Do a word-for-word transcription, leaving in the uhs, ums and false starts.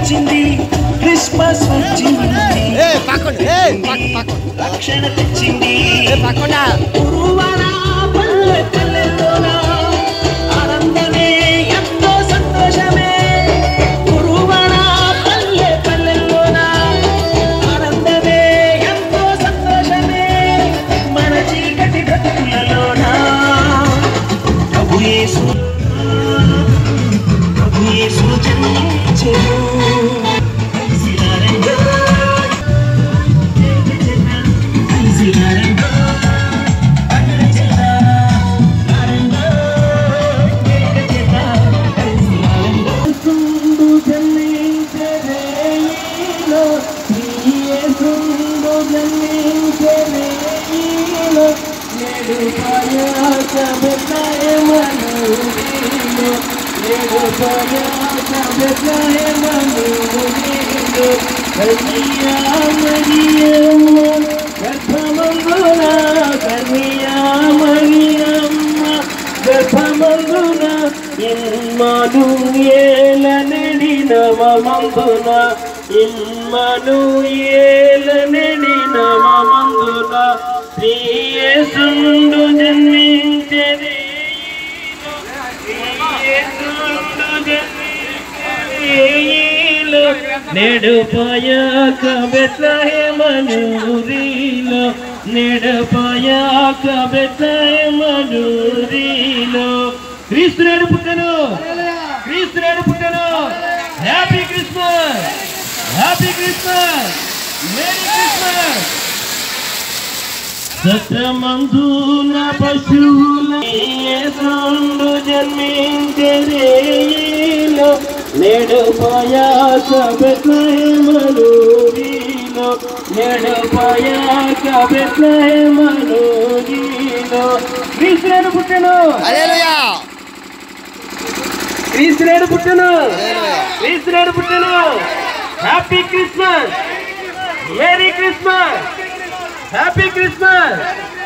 వచ్చింది క్రిస్మస్ వచ్చింది రక్షణ తెచ్చింది పల్లె పల్లెల్లోనా ఆనందమే ఎంతో సంతోషమే గురువన పల్లె పల్లెల్లోనా ఆనందమే ఎంతో సంతోషమే మన చీకటి బ్రతుకులలోనా ప్రభు యేసు ప్రభు యేసు జన్మించెను యేసుండు జన్మించెను నేడు పయాక బెత్లెహేమనూరిలో నేడు పయాక బెత్లెహేమనూరిలో క్రీస్తు నేడు పుట్టెను క్రీస్తు నేడు పుట్టెను happy Christmas happy Christmas merry Christmas సత్యమందున పశువుల యేసుండు జన్మించెను నేడు పయాక బెత్లెహేమనూరిలో నేడు పయాక బెత్లెహేమనూరిలో క్రీస్తు నేడు పుట్టెను హల్లెలూయా క్రీస్తు నేడు పుట్టెను హల్లెలూయా క్రీస్తు నేడు పుట్టెను happy Christmas merry Christmas happy Christmas